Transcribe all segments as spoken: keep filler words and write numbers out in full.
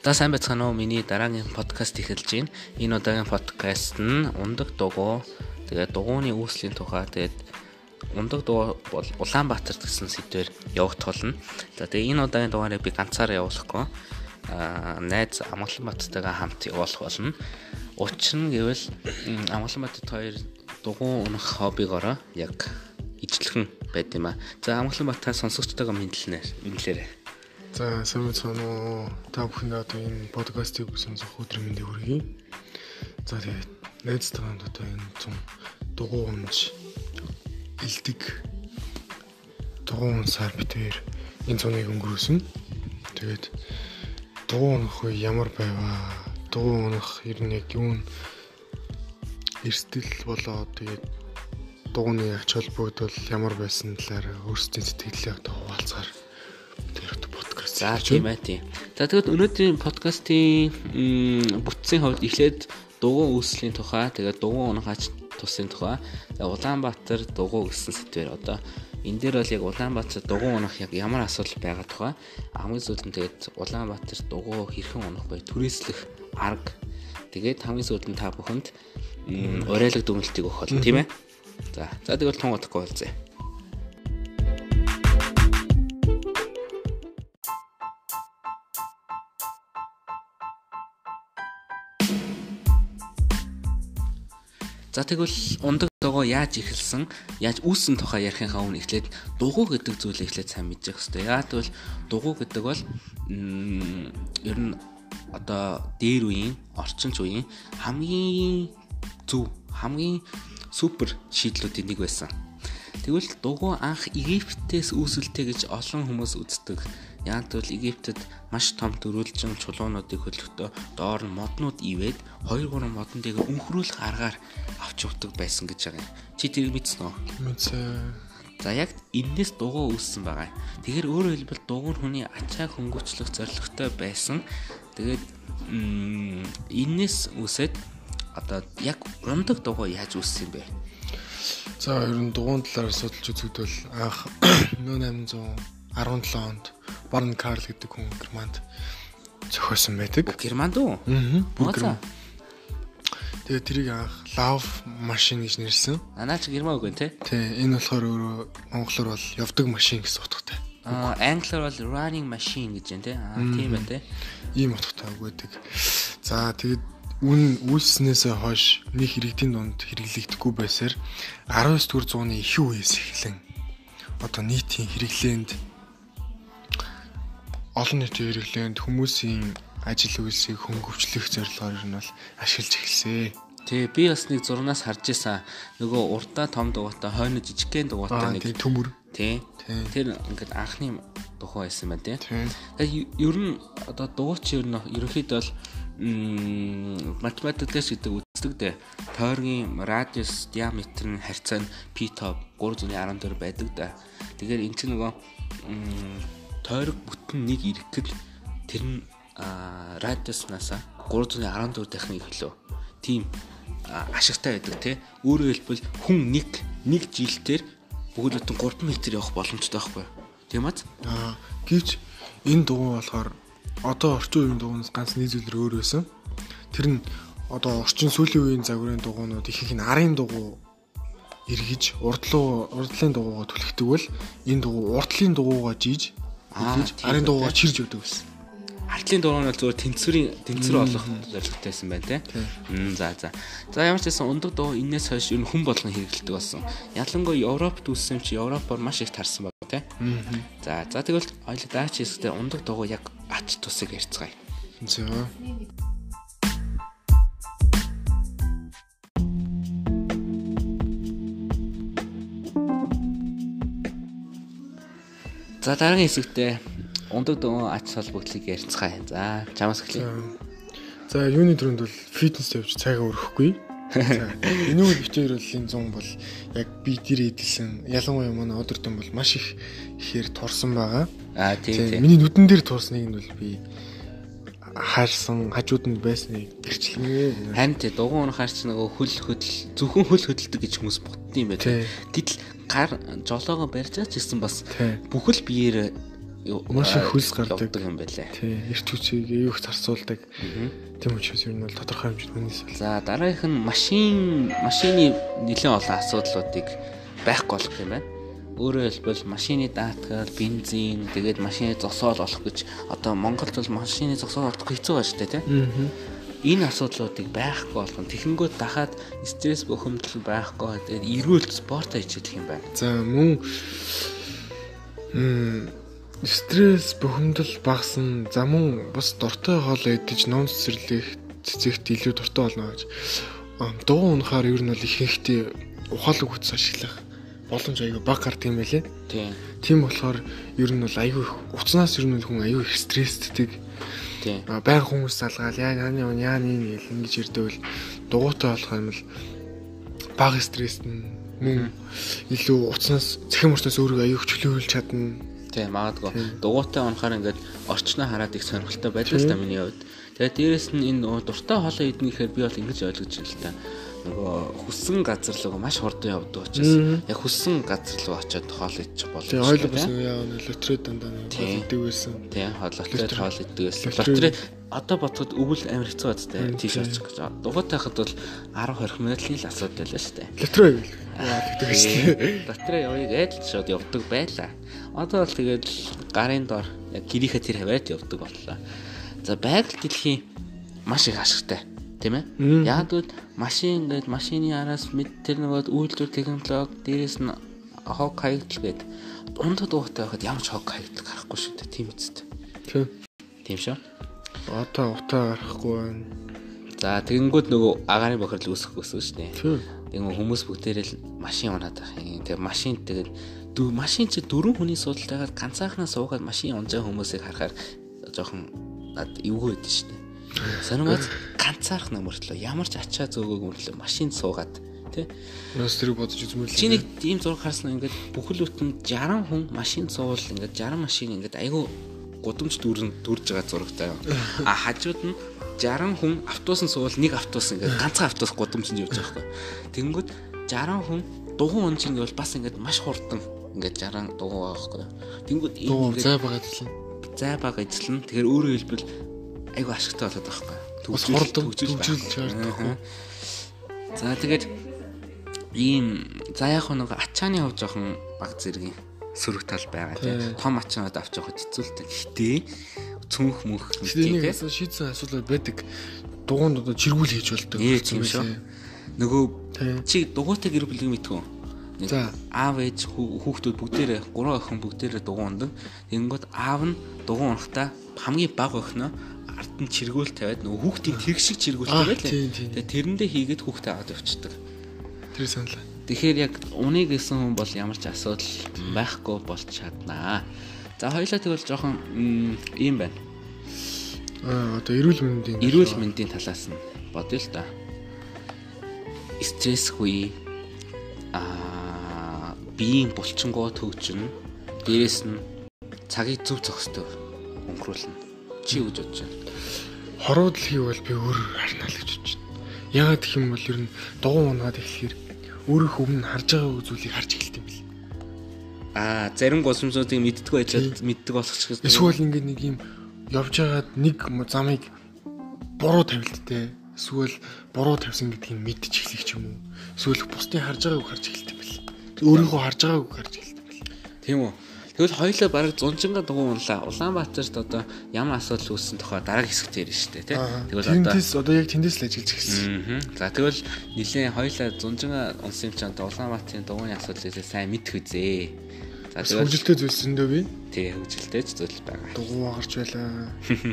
За сайн байцгаана уу, миний дараагийн подкаст эхэлж байна. Энэ удаагийн подкаст нь ундаг дугуй, тэгээд дугуйны үүслийн тухай, тэгээд ундаг дугуй бол Улаанбаатар гэсэн сэдвээр явагдах болно. За тэгээд энэ удаагийн дугаарыг би ганцаараа явуулахгүй. Аа найз Амгаланбааттайгаа хамт явуулах болно. Учир нь гэвэл Амгаланбаатад хоёр дугуй унах хоббигоороо яг ижлэхэн байд юм аа. За Амгаланбаатар сонсогчтойгоо мэдлэнээр мэдлээрэй. За сайн байна уу? Та бүхэнд одоо энэ подкастыг сонсох өдөр мэндийг хүргэе. За тэгээд найзтайгаа одоо энэ зам дугуй унж илдэг дугуй унсаар битээр энэ цоныг өнгөрөөсөн. Тэгээд дугуй унах үе ямар байваа? Дугуй унах ер нь яг юу н эрсдэл болоо тэгээд дугуйны ач холбогдол ямар байсан талаар өөрсдийн сэтгэлээ одоо хуваалцаар тэр подкаст. За тийм ээ тийм. За тэгвэл өнөөдрийн подкастын бүтцийн хувьд эхлээд дугуй үүслийн тухай, тэгээд дугуй унах ач тусын тухай, Улаанбаатар дугуй гэсэн сэдвээр одоо энэ дээр бол яг Улаанбаатар дугуй унах яг ямар асуудал байгаа тухай, хамгийн сүүлд нь тэгээд Улаанбаатар дугуй хэрхэн унах бай, түрээслэх арга, тэгээд хамгийн сүүлд нь та бүхэнд уриалга дүгнэлтийг өгөх болно, тийм ээ. За за тэгвэл тун удахгүй болзъя. За тэгвэл ундаг дугуй яаж эхэлсэн, яаж үүссэн тухай ярихынхаа өмнө эхлээд дугуй гэдэг зүйлийг эхлээд сайн мэдчих хэрэгтэй. Яагаад гэвэл дугуй гэдэг бол ер нь одоо дээр үеийн, орчинч үеийн хамгийн зөв, хамгийн супер шийдлүүдийн нэг байсан. Тэгвэл дугуй анх Египтээс үүсэлтэй гэж олон хүмүүс үздэг. Яагаад гэвэл Египтэд маш том төрүүлжин чулуунуудыг хөлөхдөө доор нь моднууд ивээд хоёр гурван моднуудыг өнхрүүлэх аргаар авч явдаг байсан гэж байгаа юм. Чи тэрийг мэдсэн үү? Мэдсэн. За яг энэс дугуй үүссэн байгаа. Тэгэхээр өөрөөр хэлбэл дугуй хүний ачааг хөнгөвчлөх зорилготой байсан. Тэгээд энэс үсээд одоо яг ундаг дугуй яаж үүссэн юм бэ? За ер нь дугуйн талаар судалж үзвэл анх найман зуун арван седем онд Барн Карл гэдэг хүн Германд зохиосон байдаг. Германд уу? Аа. Тэгээ тэрийг анх love машин гэж нэрлсэн. Анаа чи герман үг нэ? Тий, энэ болохоор өөрөө монголоор бол явдаг машин гэсэн утгатай. Аа, англиар бол running machine гэж байна те. Аа, тийм байна те. Ийм утгатай үг байдаг. За тэгээд үн үйлснээсээ хойш нэг иргэдийн дунд хэрэглэгдэхгүй байсаар аравдугаар зууны ихэнх үеэс эхлэн одоо нийтийн хэрэглээнд олон нийтийн хэрэглээнд хүмүүсийн ажил үйлсийг хөнгөвчлөх зорилгоор нь бол ашиглаж эхэлсэн. Тий, би бас нэг зурнаас харж исэн. Нөгөө урдаа том дугуйтай, хойно жижигхэн дугуйтай нэг төмөр. Тий. Тэр ингээд анхны дугуй байсан байна тий. Тэгээд ер нь одоо дугуйч ер нь ерөнхийдөө бол математикээс гэдэг үздэг дээ. Тойргийн радиус диаметр нь харьцаа нь пи топ гурван зуун арван дөрөв байдаг да. Тэгэхээр энэ чинь нөгөө тойрог бүтэн нэг ирэхэд тэр нь радиуснаас гурван зуун арван дөрөв дахин ихлөө. Тийм ашигтай байдаг тий. Өөрөөр хэлбэл хүн нэг нэг жилдээр бүгд бүтэн гурван метр явах боломжтой байхгүй. Тийм үү? Аа, гэвч энэ дугуй болохоор одоо орчин үеийн дугуйнаас ганц нэг зүйлэр өөр байсан. Тэр нь одоо орчин сүүлийн үеийн загварын дугуйнууд ихэнх нь арын дугуй эргэж урдлуу урдлын дугуйгаа түлхдэг бол энэ дугуй урдлын дугуйгаа жийж эргэж арын дугуйгаа чирж өгдөг байсан. Артлын дугуй нь зөвхөн тэнцвэрийн тэнцвэр олох зорилготой байсан байна те. За за. За ямар ч байсан ундаг дугуй энэс хойш ер нь хүн болгон хэрэглэдэг болсон. Ялангуяа Европт үүссэн чи Европоор маш их тарсан байна те. За за тэгвэл ойлоо даач хэсэгтээ ундаг дугуй яг ач тусыг ярьцгаая. За. За дараагийн хэсэгтээ ундаг дугуй ач холбогдлыг ярьцгаая. За чамаас эхлэе. За юуны төрөнд бол фитнес явж цайгаа өрөхгүй. За энэ үе битээр бол энэ зам бол яг би дээр эдэлсэн. Ялангуяа манай өдөртөн бол маш их ихээр турсан байгаа. Аа тийм тийм. Миний нүдэн дээр турсныг нь бол би харсан, хажууд нь байсныг гэрчлэнэ. Харин тий дугуй унах харч нөгөө хөл хөдөл зөвхөн хөл хөдөлдөг гэж хүмүүс бодсон юм байна. Гэтэл гар жолоогоо барьж байгаа ч гэсэн бас бүхэл биеэр маш их хөлс гардаг юм байлаа. Тий, эрт хүчийг аюух зарцуулдаг. Тийм учраас ер нь бол тодорхой хэмжээнд үнээс бол. За дараагийнх нь машин машины нэлээд олон асуудлуудыг байхгүй болох юм байна. Өөрөөр хэлбэл машины даатгал, бензин, тэгээд машины зогсоол олох гэж одоо Монголд бол машины зогсоол олох хэцүү байна шүү дээ, тийм. Энэ асуудлуудыг байхгүй болгох нь техникүүд дахаад стресс бухимдал байхгүй тэгээд эрүүл спорт хийж идэх юм байна. За мөн м стресс бухимдал багсан за мөн бас дуртай хоолой идэж ном цэцэрлэх цэцэгт илүү дуртай болно гэж. Дугуй унахаар ер нь бол их хэрэгтэй ухаалаг хүч ашиглах боломж аягүй бага гардаг юм байлээ. Тийм. Тийм болохоор ер нь бол аягүй уцнаас ер нь хүн аягүй их стресстэй. Тийм. Баян хүмүүс залгаал яа яаны яаны гэл ингэж ирдэг бол дугуйтай болох юм л бага стресст мөн илүү уцнаас цахим уртаас өөрийгөө аягүй чөлөөлж чадна. Тийм магадгүй. Дугуйтай унахаар ингээд орчноо хараад их сонирхолтой байлаа л та миний хувьд. Тэгээд дээрэс нь энэ дуртай хоолой идэх гэхээр би бол ингэж ойлгож байна л та. Нөгөө хүссэн газар руу маш хурдан явдаг учраас яг хүссэн газар руу очиод хоол идчих боломжтой. Тийм ойлгосон яа лотерей дандаа хоол иддэг байсан. Тийм лотерей хоол иддэг байсан. Лотерей одоо бодоход өвөл амар хэцүү байдтай тийш очих гэж. Дугуйтай хахад бол арав хорих минутын л асуудал байлаа шүү дээ. Лотерей гэдэг шүү. Лотерей явъя гэж шууд явдаг байлаа. Одоо бол тэгээд гарын дор яг гэрийнхээ тэр хаваад явдаг боллоо. За байгаль дэлхийн маш их ашигтай. Тийм ээ. Яг л машин гэдэг машины араас мэд тэр нөгөө үйлдвэр технологи дээрээс нь хог хаягдл гээд дунд дугуйтай байхад ямар ч хог хаягдл гарахгүй шүү дээ. Тийм үсттэй. Тийм. Тийм шүү. Одоо утаа гарахгүй байна. За тэгэнгүүт нөгөө агаарын бохирдол үүсэх гэсэн шүү дээ. Тийм. Тэгээ хүмүүс бүгдээрээ л машин унаад байх юм. Тэгээ машин тэгээд машин чи дөрвөн хүний суудалтайгаар ганцаахнаа суугаад машин унжаа хүмүүсийг харахаар жоохон над эвгүй байдсан шүү дээ. Санамж ганцаарх намөртлөө ямар ч ачаа зөөгөөг мөрлөө машинд суугаад тий. Нас тэрийг бодож үзмэрлээ. Чи нэг ийм зураг харсан ингээд бүхэл бүтэн жарган хүн машинд суувал ингээд жарган машин ингээд айгүй гудамж дүүрэн дүрж байгаа зурагтай. А хажууд нь жарган хүн автобусын суувал нэг автобус ингээд ганцхан автобус гудамжинд явж байгаа байхгүй. Тэнгүүд жарган хүн дугуй унж ингээд бас ингээд маш хурдан ингээд жарган дугуй байгаа байхгүй. Тэнгүүд ийм зай байгаа ажиллана. Зай байгаа ажиллана. Тэгэхээр өөрөөр хэлбэл айгу ашигтай болоод байгаа байхгүй. Бас хурдан төвжүүлж чардахгүй. За тэгээд ийм за яг нэг ачааны хувь жоохон баг зэргийн сөрөг тал байгаа тийм. Том ачаанууд авч явах хэцүүлтэй. Гэтэ цүнх мөнх тийм тийм шийдсэн асуудал байдаг. Дугуунд одоо чиргүүл хийж болдог юм шүү. Нөгөө чи дугуйтай гэр бүлийг мэдхүү. За аав ээж хүүхдүүд бүгдээрээ гурван охин бүгдээрээ дугуй ундаг. Тэгэнгүүт аав нь дугуй унахтаа хамгийн бага охиноо ард нь чиргүүл тавиад нөгөө хүүхдийн тэрэг шиг чиргүүлдэг байлаа. Тэгээ тэрэндээ хийгээд хүүхдээ аваад явчихдаг. Тэр саналаа. Тэгэхээр яг унийг гэсэн хүн бол ямар ч асуудал байхгүй болж чаднаа. За хоёлаа тэгвэл жоохон ийм байна. Аа одоо эрүүл мэндийн эрүүл мэндийн талаас нь бодъё л да. Стрессгүй аа биеийн булчингоо төвчнө. Дээрээс нь цагийг зөв зохистой өнгөрүүлнэ. Чи юу гэж бодож байна? Хоруу дэлхий бол би өөр харна л гэж бодож байна. Яагаад гэх юм бол ер нь дугуй унаад эхлэхээр өөрөө өмнө харж байгаа зүйлийг харж эхэлт юм бэл. Аа зарим госомжуудыг мэддэг байжаад мэддэг болох ч гэсэн. Эсвэл ингээд нэг юм явж байгаад нэг замыг буруу тавилттай. Эсвэл буруу тавьсан гэдгийг мэдчих эхлэх ч юм уу. Эсвэл бусдыг харж байгааг харж эхэлт юм бэл. Өөрийнхөө харж байгааг харж эхэлт юм бэл. Тийм үү? Тэгвэл хоёулаа бараг зунжинга дугуй унлаа. Улаанбаатарт одоо ямар асуудал үүссэн тохоо дараагийн хэсэгт ярина шүү дээ, тий. Тэгвэл одоо тэндээс одоо яг тэндээс л ажиллаж эхэлсэн. Аа. За тэгвэл нилээн хоёулаа зунжинга унсан юм чинь одоо Улаанбаатарын дугуйны асуудлыг сайн мэдэх үзээ. За тэгвэл хөвгөлтэй зүйлсэндөө би. Тий, хөвгөлтэй ч зүйл байгаа. Дугуй гарч байлаа.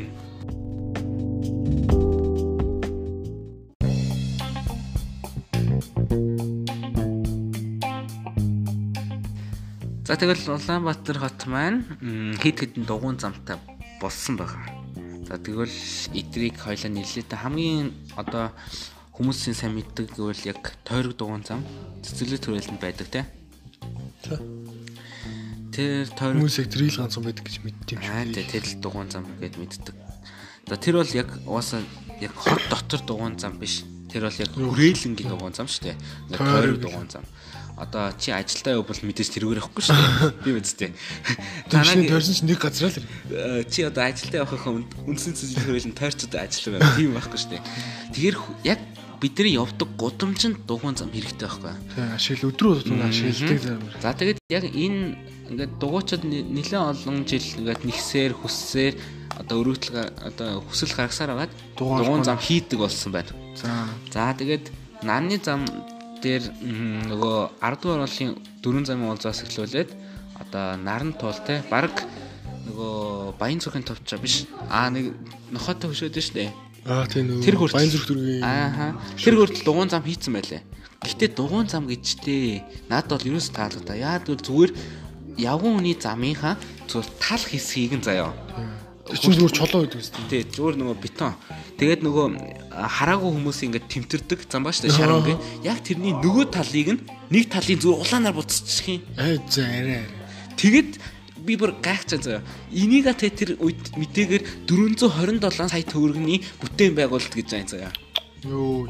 За тэгвэл Улаанбаатар хот маань хэд хэдэн дугуйн замтай болсон байгаа. За тэгвэл эдрийг хоёлаа нийлээд хамгийн одоо хүмүүсийн сайн мэддэг гэвэл яг тойрог дугуйн зам цэцэрлэг төрөлд байдаг тий. Тэр тойрог хүмүүсийг тэрийг ганцхан байдаг гэж мэддэг юм шиг. Аа тий, тэр л дугуйн зам гэд мэддэг. За тэр бол яг угаасаа яг хот дотор дугуйн зам биш. Тэр бол яг хүрээлэнгийн дугуйн зам шүү дээ. Тойрог дугуйн зам. одоо чи ажилдаа явбал мэдээж тэрүүгээр явахгүй шүү дээ. Тийм үстэй. Танаа тойрсон чинь нэг газар л чи одоо ажилдаа явахын өмнө үндсэн цэцэл хөрөлн тойрчод ажиллах байх. Тийм байхгүй шүү дээ. Тэгэхээр яг бидний явдаг гудамжинд дугуйн зам хэрэгтэй байхгүй. Тийм ашигла өдрөө тутмын ашигладаг зам. За тэгээд яг энэ ингээд дугуйчид нэлээд олон жил ингээд нэгсээр хүссээр одоо өргөдлөг одоо хүсэл гаргасаар агаад дугуйн зам хийдэг болсон байна. За. За тэгээд нарны зам дээр нөгөө ард дугаар болын дөрвөн замын уулзаас эхлүүлээд одоо наран туул те баг нөгөө Баян зүрхийн товчоо биш. Аа нэг нохотой хөшөөд штэ. Аа тийм нөгөө Баян зүрх дүргийн. Аа тэр хүртэл дугуйн зам хийцэн байлээ. Гэхдээ дугуйн зам гэжтэй надад бол ерөөс таалагдаа. Яад гэвэл зүгээр явган хүний замынхаа зүгээр тал хэсгийг нь заяа. Тэр чинь зүгээр чолоо гэдэг үстэй. Тий, зүгээр нөгөө бетон. Тэгээд нөгөө хараагүй хүмүүс ингээд тэмтэрдэг зам ба штэ шарангийн. Яг тэрний нөгөө талыг нь нэг талын зүгээр улаанаар буцчих юм. Аа за арай арай. Тэгэд би бүр гайхчихсан заяа. Энийг тэ тэр үед мэдээгээр дөрвөн зуун хорин долоон сая төгрөгийн бүтээн байгуулалт гэж байна заяа. Йоо.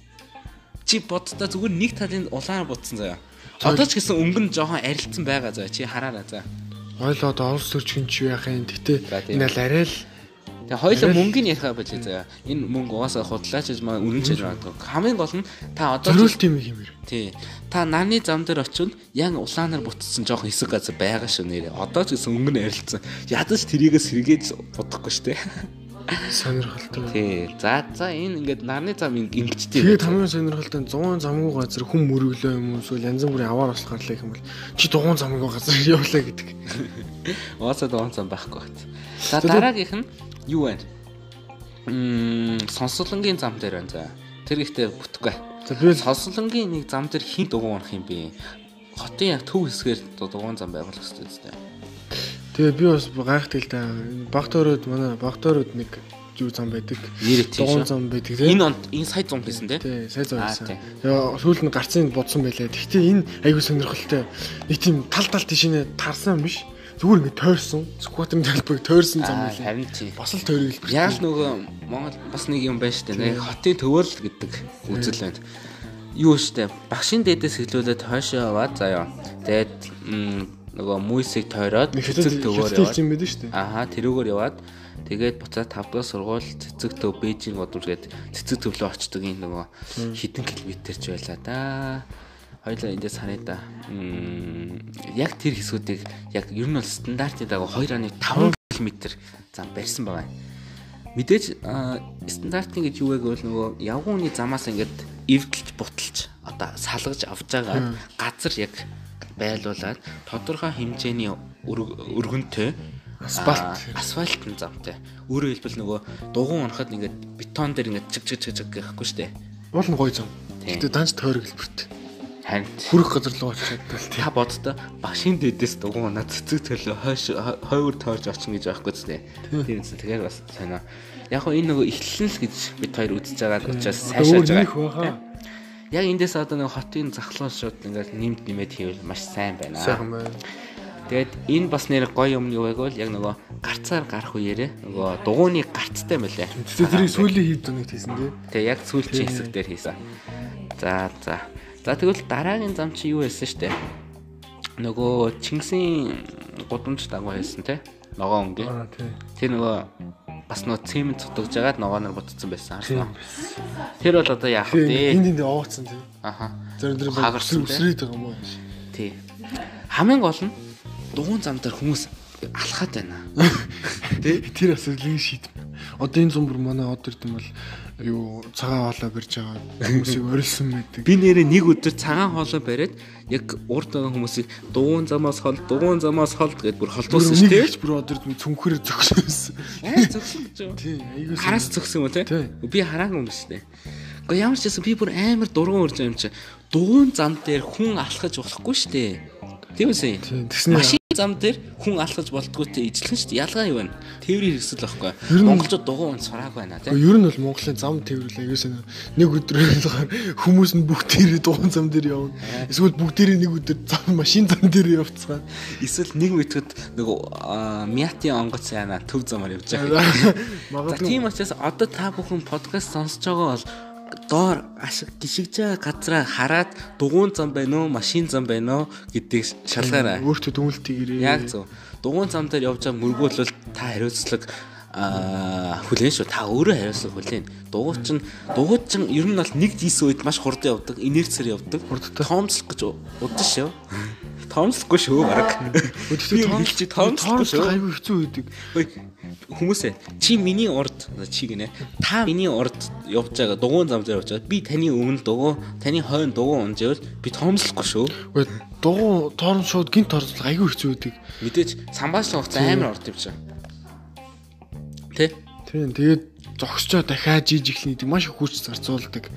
Чи боддоо зүгээр нэг талын улаанаар буцсан заяа. Одоо ч гэсэн өнгө нь жоохон арилцсан байгаа заяа. Чи хараараа заяа. Хойлоо одоо орос төрчгөн ч яах юм. Гэтэ энэ л арай л тэгээ хоёлоо мөнгөний ярих байлээ заяа. Энэ мөнгө угаасаа худлаач гэж маа өрнөж байгаа. Хамгийн гол нь та одоо зориулт юм хэмээр. Тий. Та нарны зам дээр очивол яг улаанаар бутцсан жоохон хэсэг газар байгаа шүү нэрээ. Одоо ч гэсэн өнгө нь арилцсан. Ядаж тэрийгээ сэргээж бодохгүй шүү дээ. Сонирхолтой. Тий. За за энэ ингээд нарны зам ингэжтэй. Тэгээд хамгийн сонирхолтой зуун замгүй газар хүм мөрөглөө юм эсвэл янз бүрийн аваар болох гарлаа гэх юм бол чи дугуйн замгүй газар явлаа гэдэг. Уусаа дугуйн зам байхгүй багт. За дараагийнх нь юу вэ? Мм сонсолонгийн зам дээр байна за. Тэр ихтэй бүтггүй. За би сонсолонгийн нэг зам дээр хин дугуйн унах юм бэ? Хотын яг төв хэсгээр дугуйн зам байгуулах хэрэгтэй зү. Тэгээ би бас гайхдаг л да. Багтөрөд манай багтөрөд нэг юу зам байдаг. Дугуйн зам байдаг тийм. Энэ онд энэ сая зам гэсэн тийм. Тий, сая зам байсан. Тэгээ сүүл нь гарцын бодсон байлаа. Гэхдээ энэ айгүй сонирхолтой. Нэг тийм тал тал тишинэ тарсан биш. Зүгээр ингэ тойрсон. Скватерын талбайг тойрсон зам байлаа. Харин тий. Бас л тойрог л. Яг нөгөө Монгол бас нэг юм байна шүү дээ. Хотын төвөөрл гэдэг үзэл байна. Юу штэ багшийн дээдээс эхлүүлээд хойшоо яваад заяа. Тэгээд нөгөө мүйсийг тойроод цэцэг төвөөр яваад. Ахаа тэрүүгээр яваад тэгээд буцаад тавд дахь сургууль цэцэг төв Бээжин годамж гээд цэцэг төвлөө очдөг энэ нөгөө хэдэн километрч байлаа да. Хоёлаа эндээс харъя да. Яг тэр хэсгүүдийг яг ер нь бол стандартын дагуу two point five километр зам барьсан байгаа. Мэдээж стандартын гэж юу вэ гэвэл нөгөө явган хүний замаас ингээд эвдэлж буталж одоо салгаж авч байгаа газар яг байлуулаад тодорхой хэмжээний өргөнтэй асфальт асфальтын замтай. Өөрөөр хэлбэл нөгөө дугуйн унахад ингээд бетон дээр ингээд чиг чиг чиг чиг гэхгүй шүү дээ. Уул нь гоё зам. Гэтэ данч тойрог хэлбэрт. Харин хүрэх газар руу очиад бол та боддоо багшийн дээдээс дугуйн унаад цэцэг төлөө хойш хойвор тойрж очих гэж байхгүй зү. Тийм үсэ тэгэхээр бас сонио. Яг хоо энэ нөгөө эхлэн л гэж бид хоёр үзэж байгаа учраас сайшааж байгаа. Яг эндээс одоо нэг хотын захлуун шууд ингээд нэмд нэмээд хийвэл маш сайн байна. Сайхан байна. Тэгээд энэ бас нэр гоё юм юу байг бол яг нөгөө гарцаар гарах үеэрээ нөгөө дугуйны гарцтай мөлий. Тэрийг сүүлийн хийд доныг хийсэн тий. Тэгээ яг сүүлчийн хэсэг дээр хийсэн. За за. За тэгвэл дараагийн зам чи юу байсан штэ? Нөгөө Чингисийн гудамж дагуу хийсэн тий. Ногоо өнгийн. Аа тий. Тэр нөгөө бас нөө цемент цутгаж агаад ногооноор ботцсон байсан харсан. Тэр бол одоо яах вэ? Энд энд овоцсон тий. Аха. Зэрэг тэр өсрээд байгаа юм уу? Тий. Хамгийн гол нь дугуйн зам дээр хүмүүс алхаад байна. Тий. Тэр бас л шийд. Одоо энэ зам бүр манай од ирд юм бол юу цагаан хоолой барьж байгаа хүмүүсийг орилсон байдаг. Би нэрээ нэг өдөр цагаан хоолой бариад яг урд байгаа хүмүүсийг дугуйн замаас хол дугуйн замаас хол гэдээ бүр холдуулсан шүү дээ. Бүр од ирд цүнхрээр зөксөнсөн. Аа зөксөн гэж юу? Тий. Айгуу. Хараас зөксөн юм уу те? Би хараагүй юм шүү дээ. Гэхдээ ямар ч гэсэн би бүр амар дургуун урж юм чи. Дугуйн зам дээр хүн алхаж болохгүй шүү дээ. Тийм үсэ. Машин зам дээр хүн алхаж болдгоотэй ижлэн шүү дээ. Ялгаа юу вэ? Тээврийн хэрэгсэл байхгүй. Монголчууд дугуйн сураагүй байна тийм. Ер нь бол Монголын зам тээвэрлээ аюулсаа нэг өдрөөр хүмүүс нь бүгдээрээ дугуйн зам дээр явна. Эсвэл бүгдээрээ нэг өдөр зам машин зам дээр явцгаа. Эсвэл нэг мэтгэд нөгөө Мятийн онгоц яана төв замаар явж байгаа. За тийм учраас одоо та бүхэн подкаст сонсож байгаа бол доор ашиг гიშгэж байгаа газраа хараад дугуун зам байна уу, машин зам байна уу гэдгийг шалгаарай. Өөртөө дүнэлтийгээрээ. Яг зөв. Дугуун зам дээр явж байгаа мөргүүлвэл та хариуцлага аа хүлээн шүү. Та өөрөө хариуцлага хүлээн. Дугуйчин дугуйчин ер нь бол нэг жийсэн үед маш хурдан явдаг, инерцээр явдаг. Тоомслох гэж удаж шүү. Тоомслохгүй шүү бараг. Өдөртөө тоомслож тоомслохгүй шүү. Айгүй хэцүү үйдэг. Хүмүүсээ чи миний урд чи гинэ. Та миний урд явж байгаа дугуун зам дээр явж байгаа. Би таны өмнө дугуй, таны хойно дугуй унжвал би тоомслохгүй шүү. Үгүй дугуй тоорн шууд гинт тоорцол айгүй хэцүү үйдэг. Мэдээж самбаачлах хугацаа амар орд явж байгаа. Тэ? Тийм. Тэгээд зогсчоо дахиад жиж эхлэх гэдэг маш их хүч зарцуулдаг.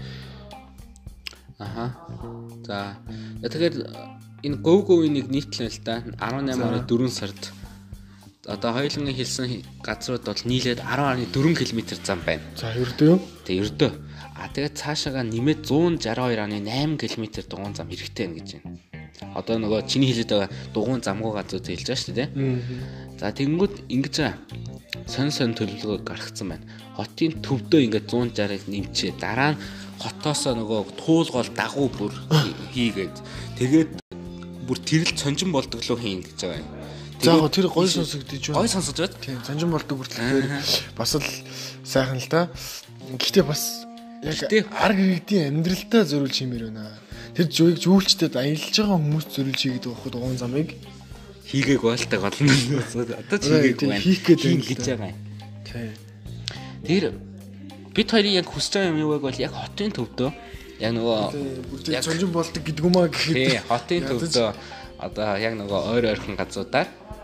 Аха. За. Тэгэхээр энэ гов говийг нийтлэн л та арван наймын оны дөрвөн сард одоо хоёулангийн хэлсэн газрууд бол нийлээд арван гаруй дөрвөн км зам байна. За ердөө юу? Тэг ердөө. А тэгээд цаашаага нэмээд зуун шаруу хоёр гаруй найман км дугуун зам хэрэгтэй байна гэж байна. Одоо нөгөө чиний хэлээд байгаа дугуун замгүй газрууд хэлж байгаа шүү дээ. За тэгэнгүүт ингэж байгаа. Сонь сонь төлөвлөгөө гаргацсан байна. Хотын төвдөө ингээд зуун шарыг нэмчээ. Дараа нь хотоосоо нөгөө туулгол дагуу бүр хийгээд тэгээд бүр тэрэл сонжин болдоглоо хийн гэж байгаа юм. За тэр гой сонсогдож байна. Гой сонсож байна. Тийм, сонжин болдог бүртлэхээр бас л сайхан л та. Гэхдээ бас яг арга иргэдийн амьдралтаа зориулж хиймээр байна. Тэр зүгийг жүүлчтэд аялж байгаа хүмүүс зориулж хийгээд байгаа хөө дугуун замыг хийгээг байлтаг болно. Одоо ч хийгээг байна. Хийх гээд байна гэж байгаа юм. Тийм. Тэр бид хоёрын яг хүсэж байгаа юм юу вэ бол яг хотын төвдөө яг нөгөө яг сонжин болдог гэдэг юм аа гэхэд. Тийм, хотын төвдөө одоо яг нөгөө ойр ойрхон газруудаар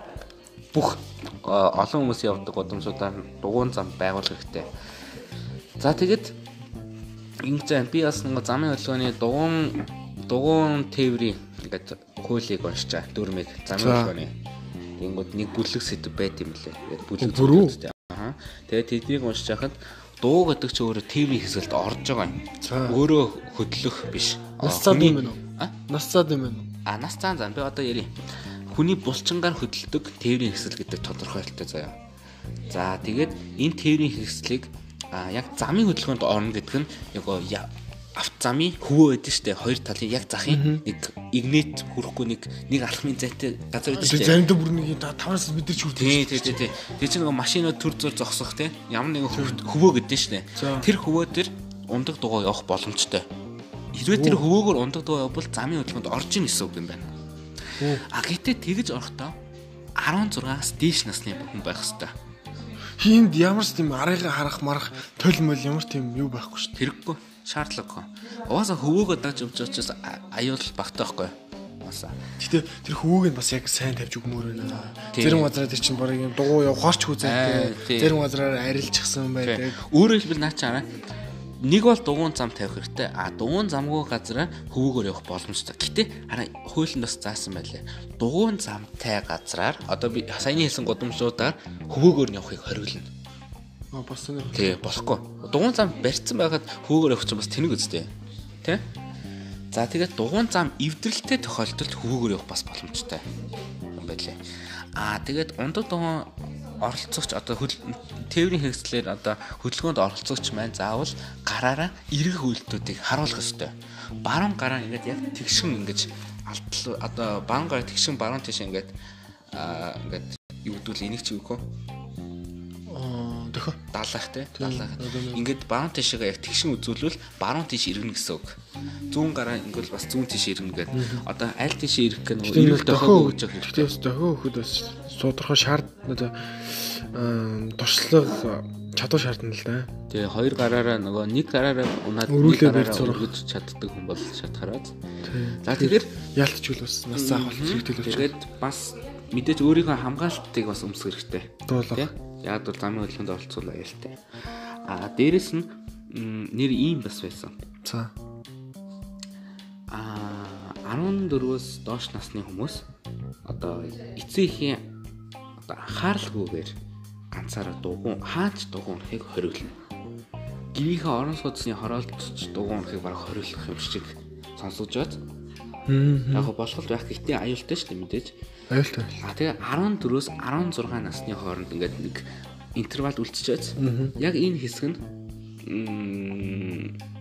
бүх олон хүмүүс явдаг удамсуудаар дугуун зам байгуулах хэрэгтэй. За тэгэд ингэж байна. Би бас нөгөө замын хөдөлгөөний дугуун дугуун тээврийн ингээд хуулийг уншиж байгаа. Дөрмийг замын хөдөлгөөний. Тэнгүүд нэг бүлэг сэдв байт юм лээ. Тэгээд бүлэг зүйлтэй. Аа. Тэгээд тэднийг уншиж хахад дуу гэдэг чи өөрөө тээврийн хэсгэлд орж байгаа юм. Өөрөө хөдлөх биш. Нас цаад юм байна уу? А? Нас цаад юм байна уу? А нас цаан зан би одоо ярив. Хүний булчингаар хөдөлдөг тээврийн хэсэл гэдэг тодорхойлолттой заяа. За тэгээд энэ тээврийн хэслийг а яг замын хөдөлгөөнд орно гэдэг нь яг авто замын хөвөө байдаг штэ хоёр талын яг захын нэг игнет хүрэхгүй нэг нэг алхмын зайтай газар байдаг штэ. Заримдаа бүр нэг таваас мэдэрч хүрдэг. Тий, тий, тий, тий. Тэр чинь нэг машинаа төр зур зогсох тий. Ямар нэгэн хөвөө гэдэг штэ. Тэр хөвөө төр ундаг дугаа явах боломжтой. Хэрвээ тэр хөвөөгөр ундаг дугаа явбал замын хөдөлгөөнд орж ийн гэсэн үг юм байна. А гэтээ тэгж орохдоо арван зургаас дээш насны хүн байх хэрэгтэй. Хийнд ямар ч тийм арыг харах марах төл мөл ямар тийм юу байхгүй шүү. Хэрэггүй, шаардлагагүй. Угаасаа хөвөөгөө дааж явж очиж аюул багтаа байхгүй. Угаасаа. Гэтэ тэр хөвөөг нь бас яг сайн тавьж өгмөр байна. Зарим газараа тэр чинь барыг юм дугуй явахаарч хүзээтэй. Зарим газараар арилжчихсан байдаг. Өөрөөр хэлбэл наа чараа нэг бол дугуун зам тавих хэрэгтэй. А дугуун замгүй газараа хөвөөгөр явах боломжтой. Гэтэ хараа хуулинд бас заасан байлээ. Дугуун замтай газраар одоо би саяны хэлсэн гудамжуудаар хөвөөгөр нь явахыг хориглоно. А бас сонир. Тий, болохгүй. Дугуун зам барьсан байгаад хөвөөгөр явах чинь бас тэнэг үстэй. Тэ? За тэгээд дугуун зам эвдрэлтэй тохиолдолд хөвөөгөр явах бас боломжтой юм байлээ. А тэгээд ундаг дугуун оролцогч одоо тээврийн хэрэгслээр одоо хөдөлгөөнд оролцогч маань заавал гараараа эргэх үйлдэлүүдийг харуулах ёстой. Баруун гараа ингээд яг тэгшин ингэж алтал одоо баруун гараа тэгшин баруун тийш ингээд аа ингээд юу гэдвэл энийг чи үгүй. Аа дөхө даалгах те даалгах. Ингээд баруун тийшээ яг тэгшин үзүүлвэл баруун тийш иргэнэ гэсэн үг. Зүүн гараа ингээд бас зүүн тийш иргэнэ гэдэг. Одоо аль тийш ирэх гэх нь эрүүл дохио өгч явах. Тэгээс дохио өгөхөд бас судорхой шаард одоо туршлага чадвар шаардна л да. Тэгээ хоёр гараараа нөгөө нэг гараараа унаад нэг гараараа өргөж чаддаг хүн бол шатгараад. За тэгэхээр яалтчгүй бас нас заах болох хэрэгтэй л болчих. Тэгээд бас мэдээж өөрийнхөө хамгаалтыг бас өмсөх хэрэгтэй. Тийм. Яг бол замын хөдөлгөөнд оролцуул аюултай. А дээрэс нь нэр ийм бас байсан. За. А арван дөрвөөс доош насны хүмүүс одоо эцэг эхийн одоо анхааралгүйгээр ганцаараа дугуун хаач дугуун урахыг хориглоно. Гэрийнхээ орон сууцны хороолцож дугуун урахыг бараг хориглох юм шиг сонсож байд. Яг болоход байх гэхдээ аюултай шүү дээ мэдээж. Аюултай. А тэгээ арван дөрвөөс арван зургаан насны хооронд ингээд нэг интервал үлдчихэж. Яг энэ хэсэг нь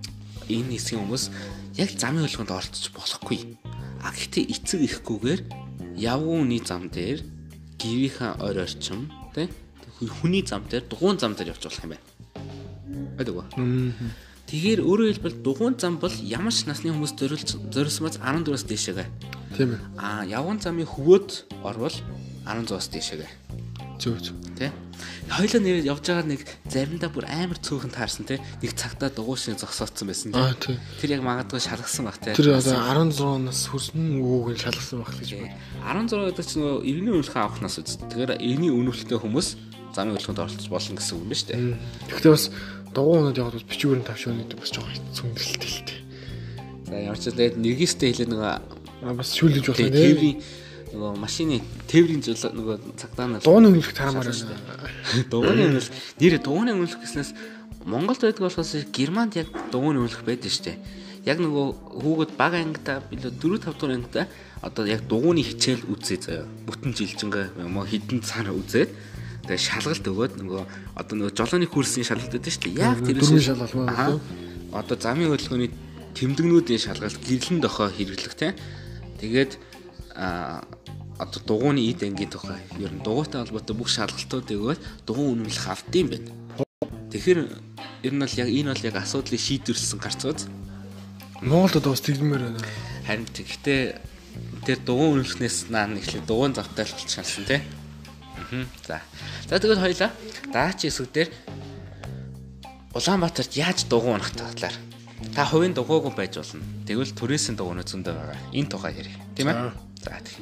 энэ хэсгийн хүмүүс яг замын хөлгөнд оролцож болохгүй. А гэхдээ эцэг ихгүйгээр явгууны зам дээр гэрийнхэн ойр орчим тий хүний зам дээр дугуйн зам дээр явж болох юм байна. Байдаг ба. Тэгэхээр өөрөөр хэлбэл дугуйн зам бол ямар ч насны хүмүүс зориулсмаас арван дөрвөөс дээшээгээ. Тийм ээ. А явган замын хөвөөд орвол арван зуус дээшээгээ. Зөв зөв. Тэ. Хоёлоо нэр явж байгаа нэг заримдаа бүр амар цөөхөн таарсан те. Нэг цагтаа дугуйшин зогсооцсон байсан те. Аа тий. Тэр яг магадгүй шалгасан баг те. Тэр одоо арван зураг нас хүрсэн үгүйг нь шалгасан баг гэж байна. арван зураг гэдэг чинь нөгөө иргэний үнэлгээ авахнаас үз. Тэгэхээр иргэний үнэлгээтэй хүмүүс замын хөлгөнд оролцож болно гэсэн үг юм ба штэ. Гэхдээ бас дугуй унаад яваад бас бичвэрийн тавшаа гэдэг бас жоохон цүнгэлтэй л те. За ямар ч тэгээд нэгийстэй хэлээ нөгөө бас шүүлж болох нэ. Тээврийн нөгөө машины тээврийн зүйл нөгөө цагдаа нар дууны үнэлэх тарамаар байна. Дууны үнэлэх нэр дууны үнэлэх гэснээс Монголд байдаг болохоос Германд яг дууны үнэлэх байдаг штэ. Яг нөгөө хүүхэд бага ангита билүү дөрөв тавд дугаар ангита одоо яг дууны хичээл үзээ заяа. Бүтэн жилжингээ юм уу хідэн цаана үзээд тэгээ шалгалт өгөөд нөгөө одоо нөгөө жолооны курсын шалгалт өгдөө шүү дээ. Яг тэр дөрвөн шалгалт байна. Одоо замын хөдөлгөөний тэмдэгнүүдийн шалгалт гэрлэн дохоо хэрэглэх тийм. Тэгээд а одоо дугууны эд ангийн тухай ер нь дугуйтай холбоотой бүх шалгалтуудыг өгөөд дугуй үнэмлэх авдсан байна. Тэгэхээр ер нь бол яг энэ бол яг асуудлыг шийдвэрлсэн гарцууд. Монголд бас тэгмээр байна. Харин тэгтээ тэр дугуй үнэмлэхнээс наан ихлэ дугуйн завтай л болчихсон тийм. За. За тэгээд хоёлаа даачи хэсэг дээр Улаанбаатарт яаж дугуй унах талаар та хувийн дугуйг байж болно. Тэгвэл түрээсийн дугуйнууд зөндөө байгаа. Энэ тухай ярих. Тийм ээ? За тийм.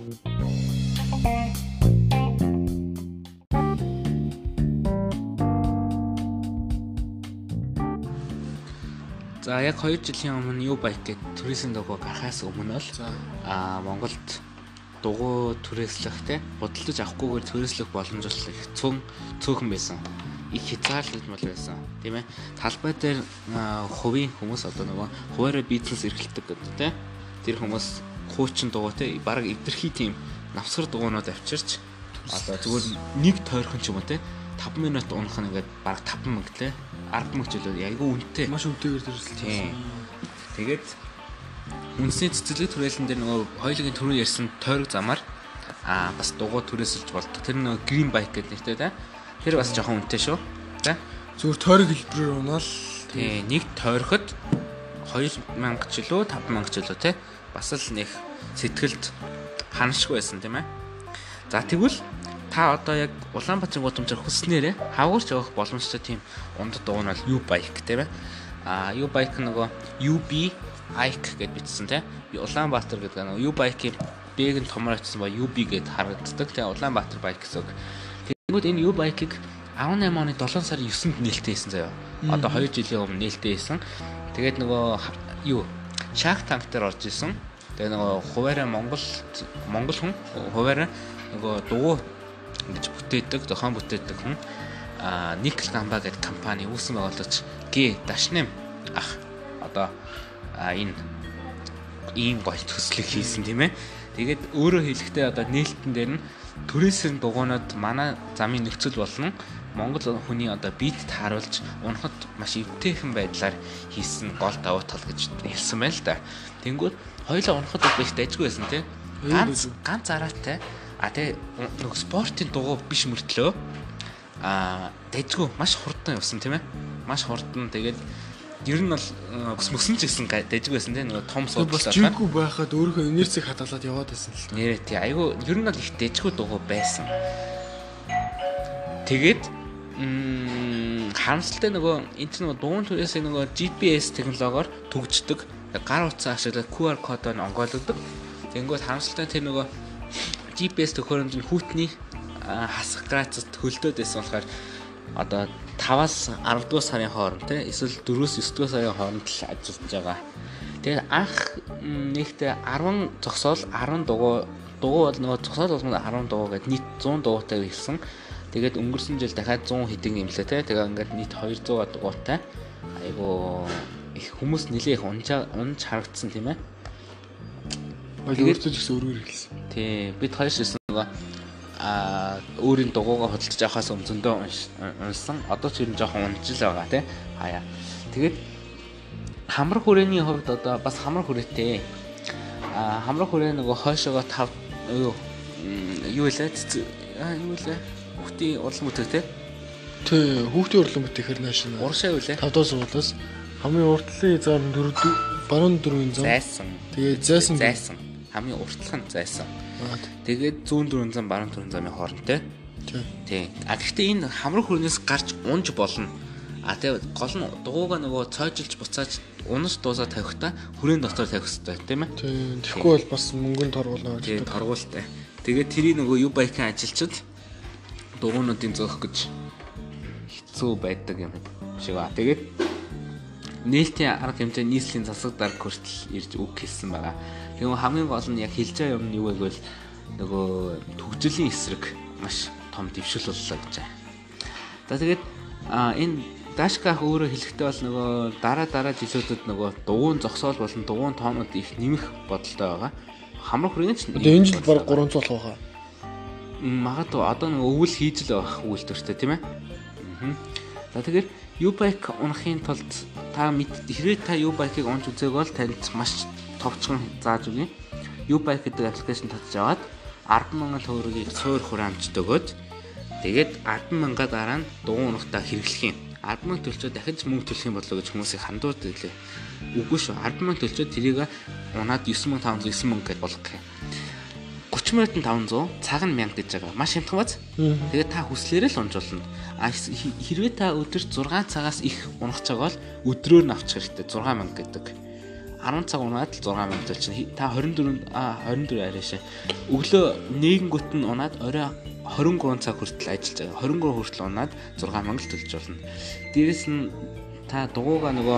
За яг хоёр жилийн өмнө юу байк гэдэг түрээсийн дугуй гарахаас өмнө бол аа Монголд дугуй түрээслэх те худалдаж авахгүйгээр түрээслэх боломж их цөөн цөөхөн байсан. Их хязгаарлалт мал байсан. Тийм ээ. Талбай дээр хувийн хүмүүс одоо нөгөө хуваараа бизнес эрхэлдэг гэдэг те. Тэр хүмүүс хуучин дугуй те бараг эвдэрхий тийм навсгар дугуйнууд авчирч одоо зүгээр нэг тойрхон ч юм уу те таван минут унах нь ингээд бараг таван мянга те ард мянга ч үлээ айгүй үнэтэй. Маш үнэтэйгээр түрээслэх. Тэгээд үндэсний цэцэрлэг түрээлэн дээр нөгөө хоёулын түрүү ярьсан тойрог замаар аа бас дугуй түрээсэлж болдог. Тэр нөгөө green bike гэдэг нэртэй те. Тэр бас жоохон үнэтэй шүү. Тэ? Зүгээр тойрог хэлбэрээр унаал. Тий, нэг тойроход хоёр мянга ч илүү таван мянга ч илүү те. Бас л нэг сэтгэлд ханашгүй байсан тийм ээ. За тэгвэл та одоо яг Улаанбаатарын гудамжаар хүснээрээ хавгарч явах боломжтой тийм ундад дугуй нь бол U-bike тийм ээ. Аа U-bike нөгөө ю би Ike гэд бичсэн тийм. Улаанбаатар гэдэг нөгөө U-bike-ийн бэг нь томор очсон ба ю би гэд харагддаг тийм Улаанбаатар bike гэсэн үг. Тэгвэл энэ U-bike-ыг десет и восемь оны долоон сарын девятнд нээлттэй хийсэн заяа. Одоо хоёр жилийн өмнө нээлттэй хийсэн. Тэгээд нөгөө юу Shark Tank дээр орж исэн. Тэгээ нөгөө хуваараа Монгол Монгол хүн хуваараа нөгөө дугуй гэж бүтээдэг, зохион бүтээдэг хүн аа Никл Гамба гэдэг компани үүсэн байгуулагч Г Дашнэм ах одоо энэ ийм гоё төслийг хийсэн тийм ээ. Тэгээд өөрөө хэлэхдээ одоо нээлтэн дээр нь түрээсийн дугуйнууд манай замын нөхцөл болон Монгол хүний одоо биед тааруулж унахад маш эвтэйхэн байдлаар хийсэн гол давуу тал гэж хэлсэн байна л да. Тэнгүүд хоёулаа унахад бол их дайггүй байсан тийм. Ганц ганц зараатай. А тэгээ нэг спортын дугуй биш мөртлөө а дайггүй маш хурдан явсан тийм ээ. Маш хурдан тэгээд ер нь бол мөсөн ч гэсэн дайггүй байсан тийм нэг том суудлаа. Жиггүй байхад өөрөө инерцийг хадгалаад яваад байсан л та. Нэрээ тий айгүй ер нь бол их дайггүй дугуй байсан. Тэгээд харамсалтай нөгөө энэ нөгөө дугуйн түрээсээ нөгөө джи пи эс технологиор түгждэг. Гар утсаа ашиглаад ку ар кодоор онгойлгодог. Тэнгүүд харамсалтай тэр нөгөө джи пи эс төхөөрөмж нь хүүтний хасах градусд хөлдөөд байсан болохоор одоо таваас арав дугаар сарын хооронд те эсвэл дөрвөөс есдүгээр сарын хооронд л ажиллаж байгаа. Тэгээд анх нэгтээ арван зогсоол арван дугуй дугуй бол нөгөө зогсоол болгоно арван дугуй гэдэг нийт зуун дугуйтай хэлсэн. Тэгээд өнгөрсөн жил дахиад сто хэдэн имлээ те. Тэгээ ингээд нийт двести дугуйтай. Айгу их хүмүүс нэлээ их унжаа унж харагдсан тийм ээ. Тэгээд өөртөө ч гэсэн өөрөөр хэлсэн. Тий, бид хоёр шсэн нөгөө аа өөрийн дугуйгаа хөдөлж авахаас өмнө зөндөө унсан. Одоо ч ер нь жоохон унж л байгаа тий. Хаяа. Тэгээд хамар хүрээний хувьд одоо бас хамар хүрээтэй. А хамар хүрээ нөгөө хойшоогоо тав юу юу лээ юу лээ хүүхдийн урлан бүтээгтэй. Тэ хүүхдийн урлан бүтээхэр нааш нь уршаа юу лээ тавдаа суулаас хамгийн уртлын зар нь дөрөв баруун дөрвийн зам зайсан. Тэгээд зайсан зайсан. Хамгийн уртлах нь зайсан. Тэгээд зүүн дөрвөн зам баруун дөрвөн замын хоорондтой. Тий. А гэхдээ энэ хамар хүрнээс гарч унж болно. А тэгээд гол нь дугуугаа нөгөө цойжилж буцааж унаж дуусаа тавихтаа хүрээний дотор тавих хэрэгтэй тийм ээ. Тий. Тэгэхгүй бол бас мөнгөнд торгуулна гэж. Тий, торгуултай. Тэгээд тэрийг нөгөө U-bike-ийн ажилчид дугуйнуудын зөөх гэж хэцүү байдаг юм шиг ба. Тэгээд нээлтийн арга хэмжээ нийслэлийн засаг дарга хүртэл ирж үг хэлсэн байгаа. Тэгээд хамгийн гол нь яг хэлж байгаа юм нь юу вэ гэвэл нөгөө төгжлийн эсрэг маш том дэвшил боллоо гэж байна. За тэгээд а энэ Дашках өөрөө хэлэхдээ бол нөгөө дараа дараа жилүүдэд нөгөө дугуйн зогсоол болон дугуйн тоонууд их нэмэх бодолтой байгаа. Хамар хүрээний ч одоо энэ жил баг гурван цол болох байхаа. Магадгүй одоо нөгөө өвөл хийж л байх үйлдвэртэй тийм ээ. Аа. За тэгэхээр U-bike унахын тулд та хэрвээ та U-bike-ыг унж үзээг бол танд маш товчхон зааж өгье. U-bike гэдэг аппликейшн татж аваад арван мянган төгрөгийг суур хураамжт өгөөд тэгээд арван мянга дараа нь дугуйн унахтаа хэрэглэх юм. арван мянга төлчөө дахиж мөнгө төлөх юм болоо гэж хүмүүсийг хандуулдаг лээ. Үгүй шүү. арван мянга төлчөө тэрийг унаад девять мянга таван жүз девять мянга гэж болгох юм. тридцать минутын таван зуун, цаг нь мянга гэж байгаа. Маш хямдхан бац. Тэгээд та хүслээрээ л унж болно. А хэрвээ та өдөрт зургаан цагаас их унах байгаа бол өдрөөр нь авчих хэрэгтэй. зургаан мянга гэдэг. арван цаг унаад л зургаан мянга төлчихнэ. Та хорин дөрөв а хорин дөрөв арайшаа. Өглөө нэгэнгүүт нь унаад орой хорин гурван цаг хүртэл ажиллаж байгаа. хорин гурван хүртэл унаад зургаан мянга төлж болно. Дээрээс нь та дугуйгаа нөгөө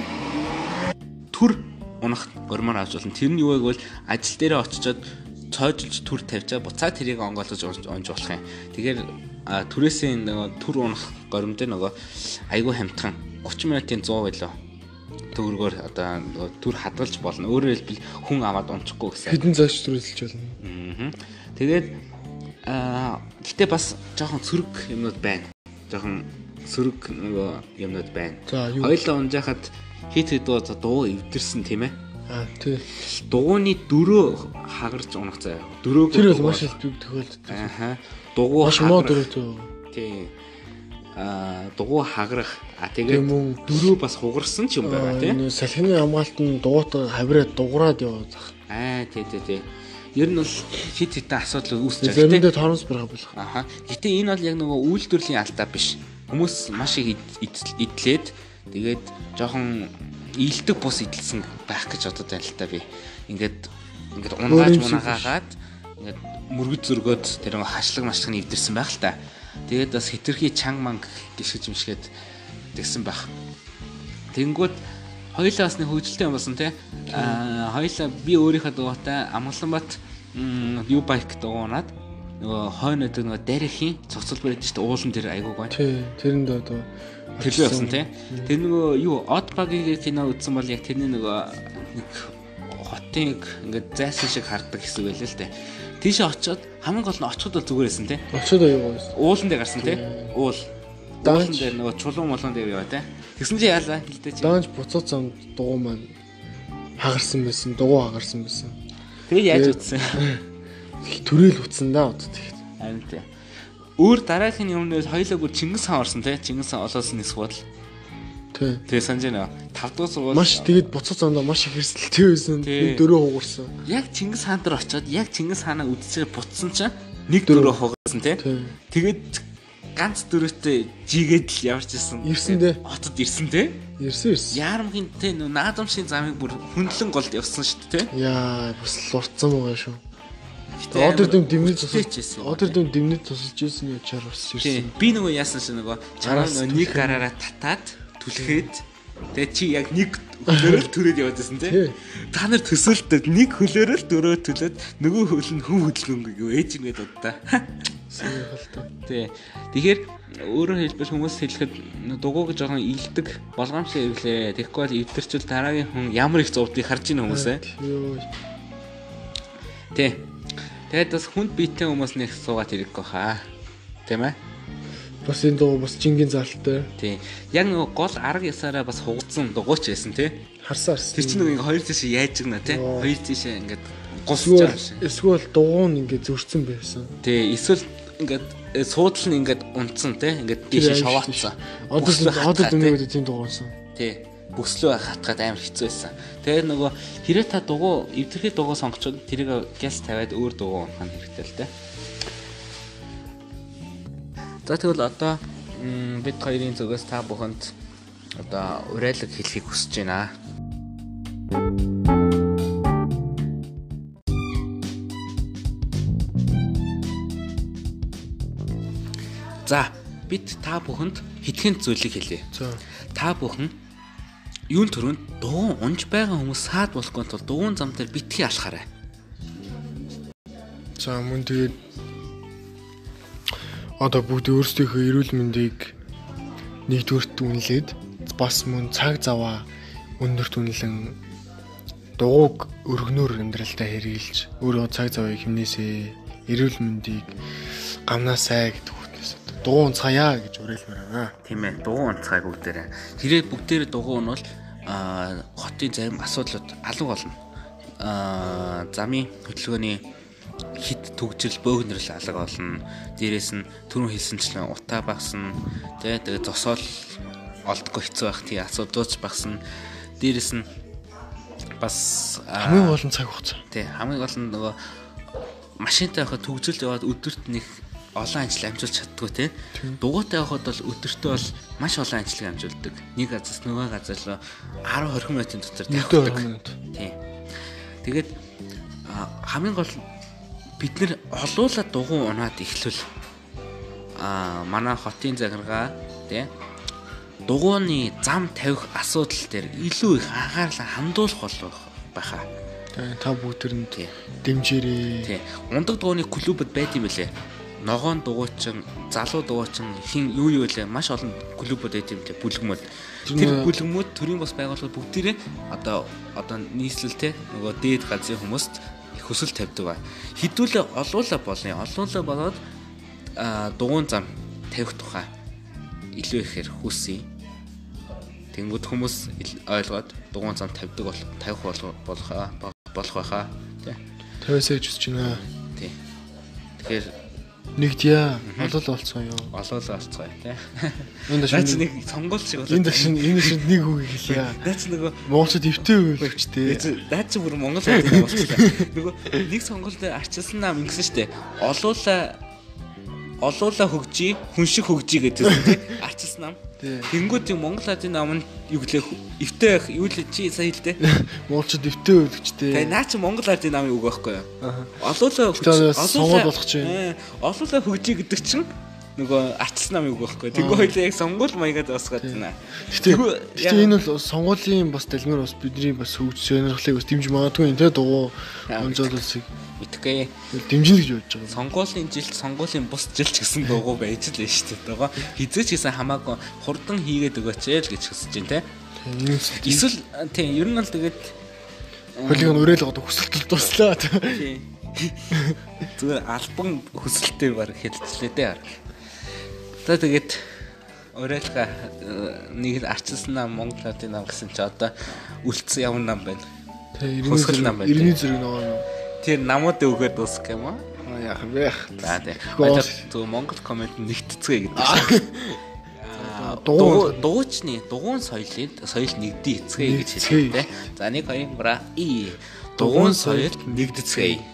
төр унах гормон авч болно. Тэр нь юу вэ гэвэл ажил дээрээ очичоод цойжилж төр тавьчаа буцаад тэрийг онгойлгож унж болох юм. Тэгэхээр түрээсээ нөгөө төр унах горимд нөгөө айгүй хамтхан тридцать минутын сто байлаа. Төгрөгөөр одоо нөгөө төр хадгалж болно. Өөрөөр хэлбэл хүн аваад унчихгүй гэсэн. Хэдэн цагч төрөлж болно. Аа. Тэгээд аа гэтээ бас жоохон сөрөг юмнууд байна. Жоохон сөрөг нөгөө юмнууд байна. Хоёулаа унжахад хит хит дуу эвдэрсэн тийм ээ. Аа тий. Дугууны дөрөө хагарч унах заяа. Дөрөөг тэр бол маш их төгөлдөг. Ааха. Дугуй маш муу дөрөөтэй. Тий. Аа дугуй хагарах. А тэгээд дөрөө бас хугарсан ч юм байгаа тий. Энэ салхины хамгаалт нь дугуйтай хавраад дуграад яваад. Аа тий тий тий. Ер нь бол хит хитэн асуудал үүсэж байгаа. Заримдаа тоноос байгаа болох. Аха. Гэтэ энэ бол яг нөгөө үйлдвэрлэлийн алдаа биш. Хүмүүс маш их идлээд тэгээд жоохон ийдэг бус идэлсэн байх гэж бодод байна л та би. Ингээд ингээд унгааж унагаагаад ингээд мөргөд зөргөөд тэр нэг хашлаг машлаг нэвдэрсэн байх л та. Тэгээд бас хитрхи чанг манг гიშгэж юмшгээд тэгсэн байх. Тэнгүүд хоёулаа бас нэг хөвгөлтэй юм болсон те. Аа хоёулаа би өөрийнхөө дугуйтай Амгаланбат U-bike дугуйнаад нөгөө хойно гэдэг нөгөө дарихийн цогцол барьж штэ уулан тэр айгуу гоё. Тий, тэрэнд одоо тэр байсан тий. Тэр нөгөө юу Odd Bug-ийн кино үзсэн бол яг тэрний нөгөө нэг хотын ингээд зайсан шиг хардаг хэсэг байлаа л дээ. Тийш очиод хамгийн гол нь очиход бол зүгээрсэн тий. Очиод аюу байсан. Уулан дээр гарсан тий. Уул. Уулан дээр нөгөө чулуун молон дээр яваа тий. Тэгсэн чи яалаа хэлдэ чи. Даанч буцаад зам дугуй маань хагарсан байсан, дугуй хагарсан байсан. Тэгээ яаж утсан? Төрээл утсан даа одоо тэгт. Харин тий. Өөр дараагийн юмнээс хоёлаагүй Чингис хаан орсон тий. Чингис хаан олоосон нисгүүл. Тий. Тэгээ санаж байна. Тав дахь сургууль. Маш тэгээд буцаж зандаа маш их хэрсэлтэй байсан. Дөрөв хугарсан. Яг Чингис хаан дээр очиод яг Чингис хаанаа үдчихээ буцсан чинь нэг дөрөв хугарсан тий. Тэгээд ганц дөрөвтэй жигээд л явж исэн. Ирсэн дээ. Хотод ирсэн тий. Ирсэн ирсэн. Яарамгийн тий наадамшийн замыг бүр хөндлөн голд явсан шүү дээ тий. Яа, бас лурцсан байгаа шүү. Одер дэм дэмнэж тусалж Одер дэм дэмнэж тусалж ирсэн ячаар бас ирсэн. Би нөгөө яасан шин нөгөө чараа нэг гараараа татаад түлхээд тэгээ чи яг нэг хөлөөрөл төрөөд яваад байсан тий. Та нар төсөөлтөд нэг хөлөөрөл дөрөө төлөөд нөгөө хөл нь хүн хөдөлгөөнгөө гэв ээж ингээд удаа. Сайхалтай. Тий. Тэгэхээр өөрөөр хэлбэл хүмүүс хэлэхэд дугуйг жоохон илдэг болгоомжтой ирлээ. Тэгэхгүй бол эвдэрчүүл дараагийн хүн ямар их зовдгийг харж ийн хүмүүсээ. Тий. Тэгээд бас хүнд биетэй хүмүүс нэг суугаад ирэхгүй хаа. Тийм ээ? Бас энэ дугуй бас жингийн залттай. Тий. Яг нөгөө гол арга ясаараа бас хугацсан дугуйч байсан тий. Харсан харсан. Тэр чинь нөгөө ингээ хоёр тишээ яаж гэнэ тий. Хоёр тишээ ингээд гусж Эсвэл байгаа шин. эсвэл дугуй нь ингээ зөрчсөн байсан. Тий. Эсвэл ингээд суудл нь ингээд унтсан тий. Ингээд тийш шаваацсан. Одоо одоо дэмэгдээ тийм дугуйсан. Тий. Бүслөө хатгаад амар хэцүү байсан. Тэгээд нөгөө хэрэг та дугуй эвдэрхий дугуй сонгочод тэрийг газ тавиад өөр дугуй унах нь хэрэгтэй л тий. За тэгвэл одоо бид хоёрын зүгээс та бүхэнд одоо уриалга хэлхийг хүсэж байна. За бид та бүхэнд хэдхэн зүйлийг хэлье. За. Та бүхэн юун төрөнд дугуй унж байгаа хүмүүс саад болохгүй тул дугуйн зам дээр битгий алхаарай. За мөн тэгээд одоо бүгд өөрсдийнхөө эрүүл мэндийг нэгдүгürt үнэлээд бас мөн цаг заваа өндөрт үнэлэн дугуйг өргөнөөр амьдралдаа хэрэгжилж өөрөө цаг завыг хэмнэсээ эрүүл мэндийг гамнаасай гэдэг хүснээс дугуй унцгаая гэж уриалмаар байна. Тийм ээ, дугуй унцгаая бүгдээрээ. Тэрээ бүгдээрээ дугуй нь бол а хотын зарим асуудлууд алга болно. А замын хөдөлгөөний хит түгжил бөөгнөрл алга болно. Дээрээс нь түрүүн хэлсэнчлэн утаа багасна. Тэгээд зосоол олдохгүй хэцүү байх тий асуудлууч багасна. Дээрээс нь бас хамгийн гол нь цаг хугацаа. Тий хамгийн гол нь нөгөө машинтай явахад түгжилд яваад өдөрт нэг олон ажил амжуулж чаддгүй тий. Дугуйтай явахад бол өдөртөө бол маш олон ажил амжуулдаг. Нэг газраас нөгөө газар руу десять двадцать минутын дотор тавьдаг. Тий. Тэгээд хамгийн гол бид нэр олуулаад дугуй унаад эхлүүл а манай хотын захиргаа тий дугуйны зам тавих асуудал дээр илүү их анхаарлаа хандуулах болох байхаа. Та бүгд тэр дэмжээрээ. Тий. Ундаг дугуйны клубуд байд юм бэлээ. Ногоон дугуйчин, залуу дугуйчин хин юу юу вэ? Маш олон клубуд байд юм те бүлгэмүүд. Тэр бүлгэмүүд төрийн бас байгууллагууд бүгдээрээ одоо одоо нийслэл те нөгөө дээд газрын хүмүүст их хүсэл тавьдаг ба. Хідүүлээ олуула болно. Олуула болоод дугуйн зам тавих тухай илүү ихээр хүсье. Тэнгүүд хүмүүс ойлгоод дугуйн зам тавьдаг бол тавих болох болох байхаа тий. тавиасаа гэж үзэж байна. Тий. Тэгэхээр нэгдья олол олцгоё. Олол олцгоё тий. Энд чинь нэг сонгуул шиг болоо. Энд чинь энэ чинь нэг үг хэлье. Наа чи нөгөө монголчууд өвтэй өвчтэй. Наа чи бүр монгол хэлтэй болчихлоо. Нөгөө нэг сонголт арчилсан нам ингэсэн штэ. Олуула олуула хөгжий, хүн шиг хөгжий гэдэгсэн тий. Арчилсан нам. Тэнгүүд юм монгол хадын нам нь юу гэлээ эвтэй юу л чи сая хэлдэ. Монголчууд эвтэй өвчтэй. Тэгээ наа чи монгол хадын намын үг байхгүй юу? Олуула сонгол болох ч юм. Олуула хөгжий гэдэг чинь нөгөө арчилсан намын үг байхгүй. Тэнгүү хоёлаа яг сонгуул маягаар дуусгаад байна. Гэтэ энэ бол сонгуулийн бас дэлгүүр бас бидний бас хөгж сонирхлыг бас дэмж магадгүй юм те дугуй онцололсыг мэдхгүй. Дэмжинэ гэж бодож байгаа. Сонгуулийн жилд сонгуулийн бус жилч гэсэн дугуй байж л шүү дээ. Дугуй хизээч гэсэн хамаагүй хурдан хийгээд өгөөч л гэж хүсэж байна те. Эсвэл тийм ер нь л тэгээд хөлийг нь уриалгаад хүсэлтэл дуслаа. Тийм. Зүгээр албан хүсэлтээр баг хэлцлээ дээ. За тэгээд уриалга нэг арчилсан нам Монгол хадын нам гэсэн чи одоо үлдсэн ямар нам байна? Хөсгөл нам байна. Иргэний зэрэг нөгөө тэр намууд өгөөд дуусах юм аа? Аа яах вэ? За тийм. Баяр зөв Монгол комент нэгтцгээе гэдэг чинь. Дугуй дугуйчны дугуйн соёлын соёл нэгдээ эцгээе гэж хэлдэг тийм. За нэг хоёр гра и дугуйн соёл нэгдэцгээе.